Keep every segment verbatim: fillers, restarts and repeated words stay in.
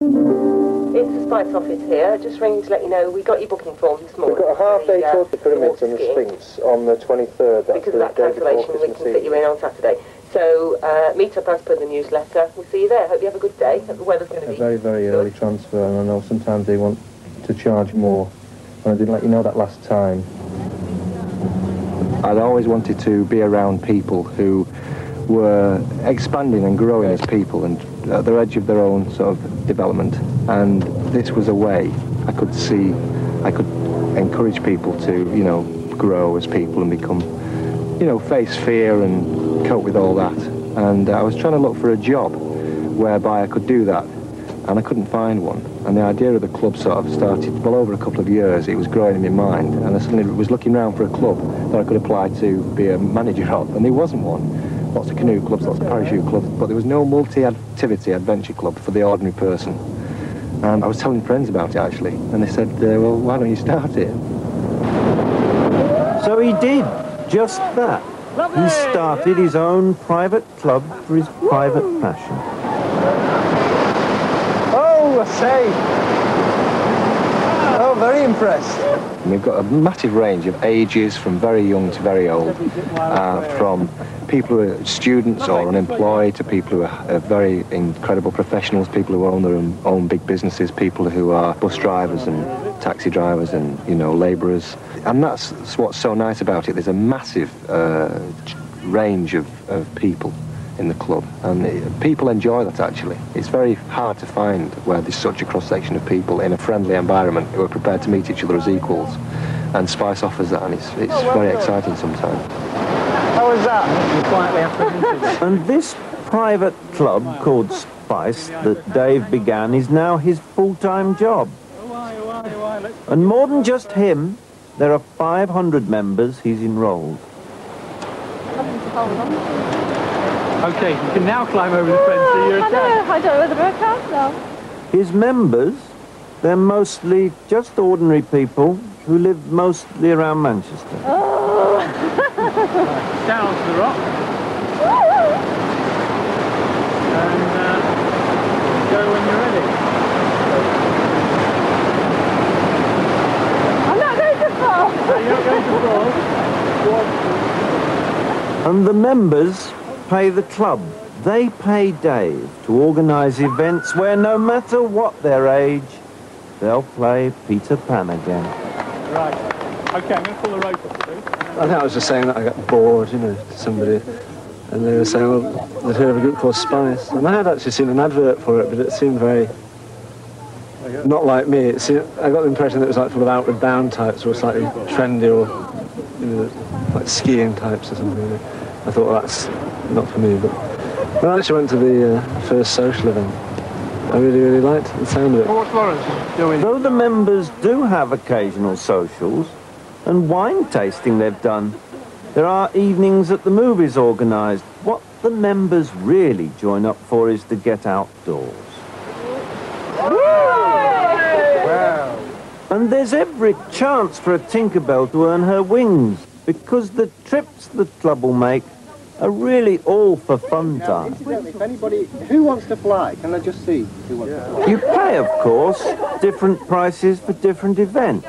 It's the Spice office here. Just ringing to let you know we got your booking form this morning. We've got a half-day the, uh, tour to the pyramids and the Sphinx on the twenty-third. That's because of that cancellation, we can fit you in on Saturday. So, uh, meet up as per the newsletter. We'll see you there. Hope you have a good day. Hope the weather's going to be a very, very good. Early transfer, and I know sometimes they want to charge more. And I didn't let you know that last time. I'd always wanted to be around people who were expanding and growing as people and at the edge of their own sort of development. And this was a way I could see, I could encourage people to, you know, grow as people and become, you know, face fear and cope with all that. And uh, I was trying to look for a job whereby I could do that, and I couldn't find one. And the idea of the club sort of started, well, over a couple of years, it was growing in my mind, and I suddenly was looking around for a club that I could apply to be a manager of, and there wasn't one. Lots of canoe clubs, lots of parachute clubs, but there was no multi-activity adventure club for the ordinary person. And I was telling friends about it, actually, and they said, uh, well, why don't you start it? So he did just that. He started his own private club for his private passion. Oh, I say! Oh, very impressed. We've got a massive range of ages, from very young to very old, uh, from people who are students or unemployed to people who are, are very incredible professionals, people who own their own, own big businesses, people who are bus drivers and taxi drivers and, you know, labourers. And that's what's so nice about it. There's a massive uh, range of, of people in the club, and it, people enjoy that, actually. It's very hard to find where there's such a cross-section of people in a friendly environment who are prepared to meet each other as equals, and Spice offers that, and it's, it's oh, well very done. exciting sometimes. How was that? Quietly apprehensive. And this private club called Spice that Dave began is now his full-time job. And more than just him, there are five hundred members he's enrolled. Okay, you can now climb over the fence so you're I know, I don't know whether I can now. His members, they're mostly just ordinary people who live mostly around Manchester. Oh. Down to the rock. And uh, go when you're ready. I'm not going to fall. No, you're not going to fall. And the members pay the club. They pay Dave to organise events where no matter what their age, they'll play Peter Pan again. Right. Okay, I'm going to pull the rope up, please. I think I was just saying that I got bored, you know, to somebody, and they were saying, well, they'd heard of a group called Spice. And I had actually seen an advert for it, but it seemed very not like me. It seemed, I got the impression that it was like full of outward bound types, or slightly trendy, or, you know, like skiing types or something. I thought, well, that's not for me, but when I actually went to the uh, first social event, I really, really liked the sound of it. Well, what's Lawrence doing? Though the members do have occasional socials and wine tasting they've done, there are evenings at the movies organised. What the members really join up for is to get outdoors. Wow. And there's every chance for a Tinkerbell to earn her wings, because the trips the club will make are really all for fun time. If anybody, who wants to fly? Can I just see who wants to fly? You pay, of course, different prices for different events.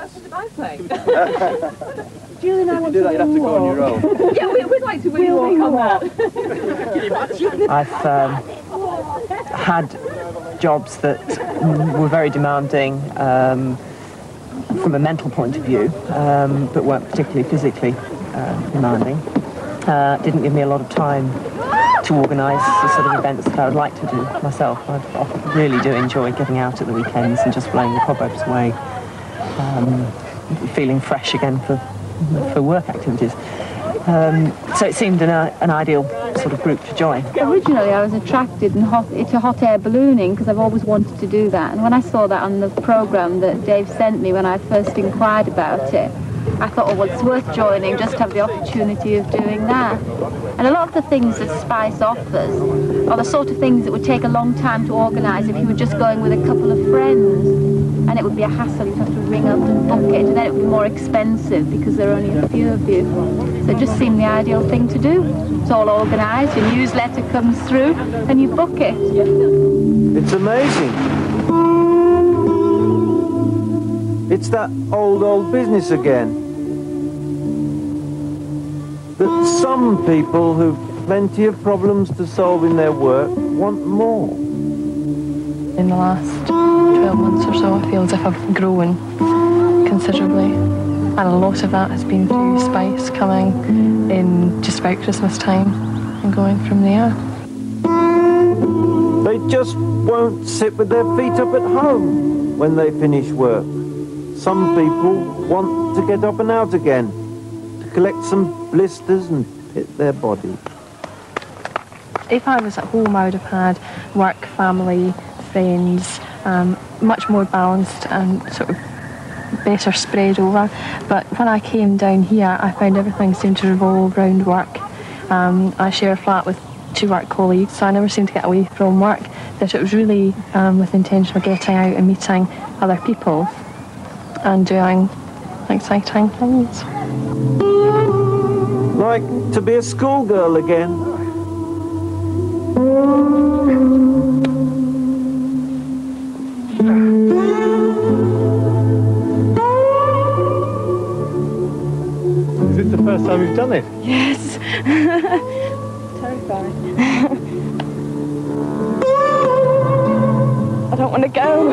Julie and I want do to that, you'd have to go on your own. Yeah, we, we'd like to win walk on that. I've um, had jobs that were very demanding um, from a mental point of view, um, but weren't particularly physically uh, demanding. Uh, didn't give me a lot of time to organise the sort of events that I would like to do myself. I, I really do enjoy getting out at the weekends and just blowing the cobwebs away, um, feeling fresh again for for work activities. Um, so it seemed an, uh, an ideal sort of group to join. Originally I was attracted in hot, to hot air ballooning because I've always wanted to do that, and when I saw that on the programme that Dave sent me when I first inquired about it, I thought, oh, well, it's worth joining just to have the opportunity of doing that. And a lot of the things that Spice offers are the sort of things that would take a long time to organise if you were just going with a couple of friends. And it would be a hassle, you'd have to ring up and book it, and then it would be more expensive because there are only a few of you. So it just seemed the ideal thing to do. It's all organised, your newsletter comes through, and you book it. It's amazing. it's that old, old business again. That some people who've plenty of problems to solve in their work want more. In the last twelve months or so, I feel as if I've grown considerably. And a lot of that has been through Spice coming in just about Christmas time and going from there. They just won't sit with their feet up at home when they finish work. Some people want to get up and out again, to collect some blisters and pit their body. If I was at home, I would have had work, family, friends, um, much more balanced and sort of better spread over. But when I came down here, I found everything seemed to revolve around work. Um, I share a flat with two work colleagues, so I never seemed to get away from work. That it was really um, with the intention of getting out and meeting other people and doing exciting things. Like to be a schoolgirl again. Is it the first time you've done it? Yes. Terrifying. I don't want to go.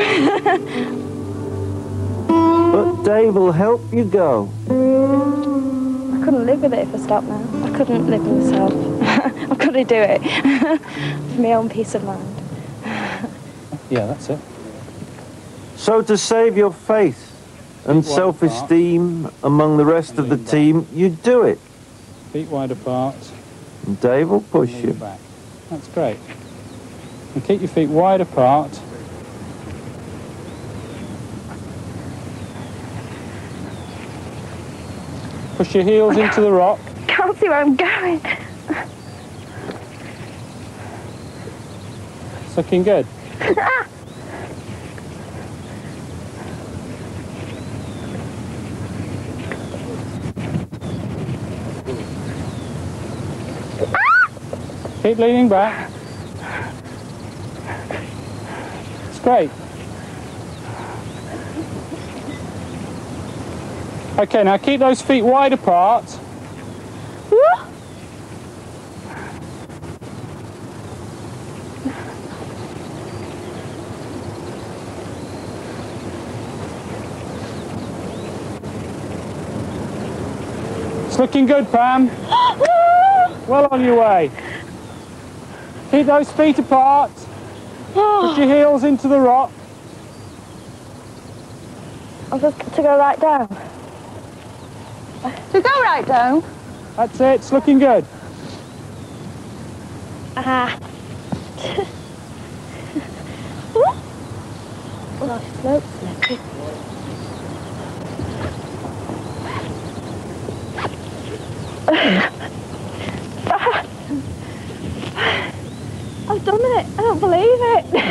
But Dave will help you go. I couldn't live with it if I stopped now. I couldn't live with myself. I've got to do it for my own peace of mind. Yeah, that's it. So to save your faith and self-esteem among the rest of the team, you do it. Feet wide apart. And Dave will push you. Back. That's great. And keep your feet wide apart. Push your heels into the rock. Can't see where I'm going. It's looking good. Keep leaning back. It's great. Okay, now keep those feet wide apart. It's looking good, Pam. Well on your way. Keep those feet apart. Put your heels into the rock. I'm just to go right down. To go right down? That's it, it's looking good. Ah. Oh, slope slippy. I've done it. I don't believe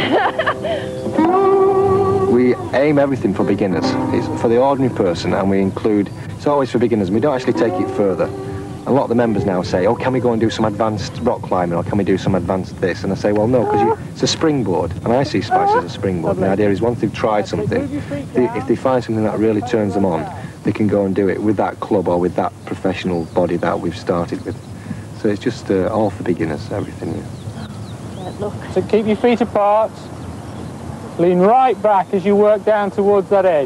it. We aim everything for beginners. It's for the ordinary person, and we include, it's always for beginners, and we don't actually take it further. A lot of the members now say, oh, can we go and do some advanced rock climbing, or can we do some advanced this? And I say, well, no, because it's a springboard, and I see Spice as a springboard. And the idea is once they've tried something, they, if they find something that really turns them on, they can go and do it with that club or with that professional body that we've started with. So it's just uh, all for beginners, everything. Yeah. So keep your feet apart. Lean right back as you work down towards that edge.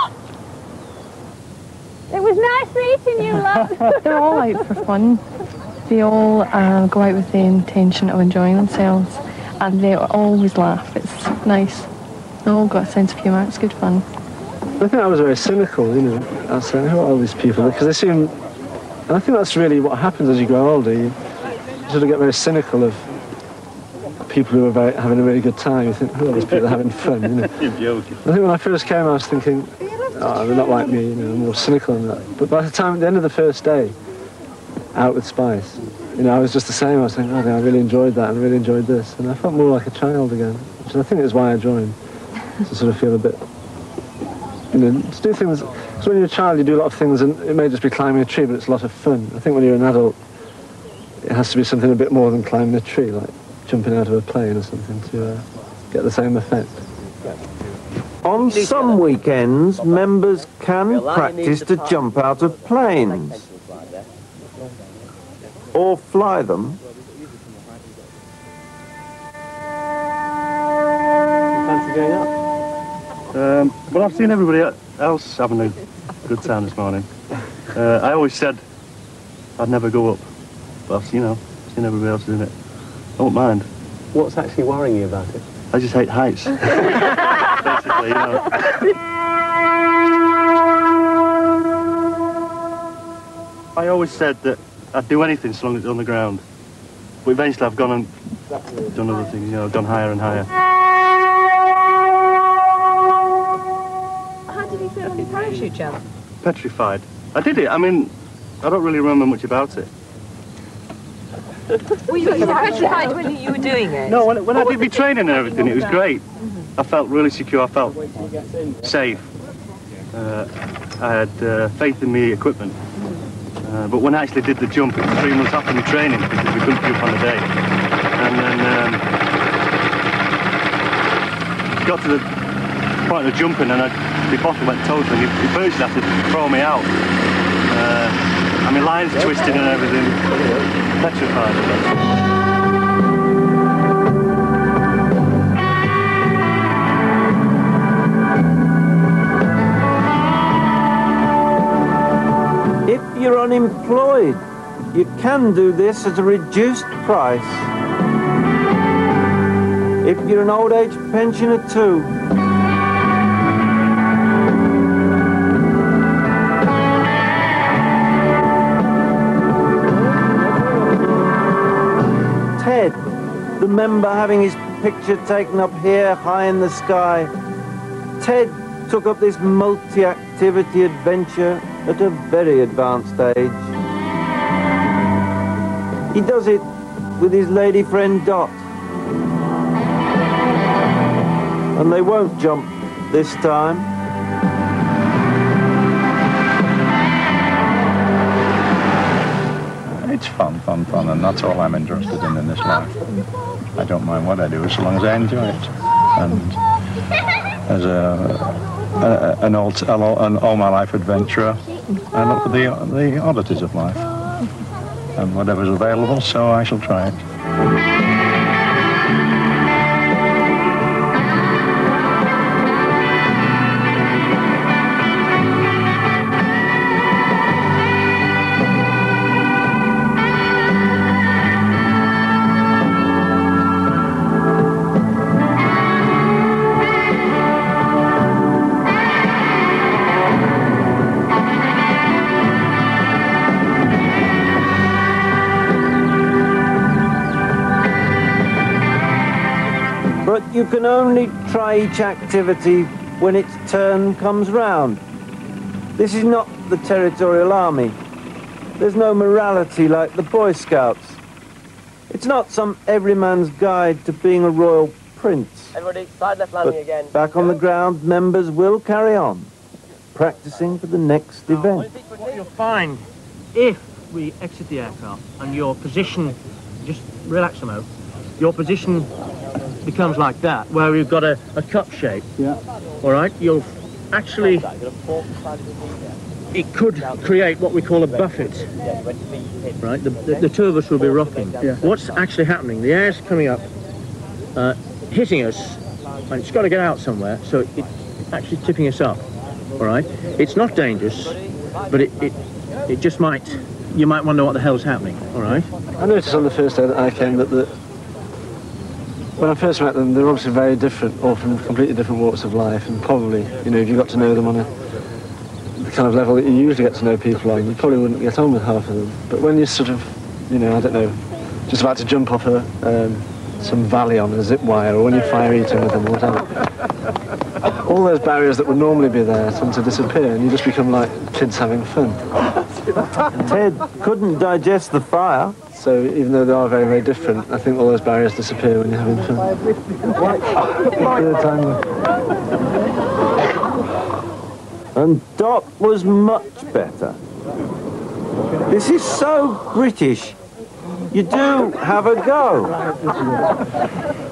It was nice meeting you, love. They're all out for fun. They all uh, go out with the intention of enjoying themselves, and they always laugh. It's nice. They all got a sense of humour. It's good fun. I think I was very cynical, you know. I was saying, who are all these people? Because they seem... And I think that's really what happens as you grow older. You sort of get very cynical of people who are very, having a really good time. You think, who are these people having fun, you know? You're joking. I think when I first came, I was thinking, oh, they're not like me, you know, I'm more cynical than that. But by the time, at the end of the first day, out with Spice, you know, I was just the same. I was thinking, oh, I really enjoyed that, and I really enjoyed this. And I felt more like a child again, which I think is why I joined, to sort of feel a bit, you know, to do things. So when you're a child, you do a lot of things, and it may just be climbing a tree, but it's a lot of fun. I think when you're an adult, it has to be something a bit more than climbing a tree, like jumping out of a plane or something to uh, get the same effect. On some weekends, members can practice to jump out of planes. Or fly them. Fancy going up? Um, well, I've seen everybody else having a good time this morning. Uh, I always said I'd never go up, but I've, you know, seen everybody else doing it. I won't mind. What's actually worrying you about it? I just hate heights. Basically, you know. I always said that I'd do anything so long as it's on the ground. But eventually I've gone and done other things, you know, gone higher and higher. How did you feel on the parachute jump? Petrified. I did it. I mean, I don't really remember much about it. Were you petrified when you were doing it? No, when, when I did my training and everything, it was great. I felt really secure. I felt safe. Uh, I had uh, faith in the equipment. Uh, but when I actually did the jump, it was three months after my training because we couldn't jump on the day. And then um, got to the point of jumping and I, the bottle went total. He, he virtually had to throw me out. Uh, I mean, lines twisted and everything. Petrified. If you're unemployed, you can do this at a reduced price. If you're an old age pensioner too. Ted, the member having his picture taken up here high in the sky. Ted took up this multi-activity adventure at a very advanced age. He does it with his lady friend Dot. And they won't jump this time. It's fun, fun, fun, and that's all I'm interested in in this life. I don't mind what I do as long as I enjoy it. And as a, a an old, an all my life adventurer, I look for the the oddities of life and whatever's available. So I shall try it. You can only try each activity when its turn comes round. This is not the Territorial Army. There's no morality like the Boy Scouts. It's not some everyman's guide to being a royal prince. Everybody, side left landing again. Back on the ground, members will carry on, practicing for the next event. What you'll find, if we exit the aircraft and your position, just relax a moment, your position becomes like that, where we've got a, a cup shape. Yeah. All right, you'll actually, it could create what we call a buffet. Right, the, the, the two of us will be rocking. Yeah. What's actually happening? The air's coming up, uh, hitting us, and it's got to get out somewhere, so it, it's actually tipping us up. All right, it's not dangerous, but it, it, it just might, you might wonder what the hell's happening. All right. I noticed on the first day that I came that the when I first met them, they were obviously very different, all from completely different walks of life, and probably, you know, if you got to know them on a the kind of level that you usually get to know people on, you probably wouldn't get on with half of them. But when you're sort of, you know, I don't know, just about to jump off a um, some valley on a zip wire, or when you're fire eating with them, or whatever, all those barriers that would normally be there tend to disappear, and you just become like kids having fun. Ted couldn't digest the fire. So even though they are very, very different, I think all those barriers disappear when you're having fun. Third time. And Dot was much better. This is so British. You do have a go.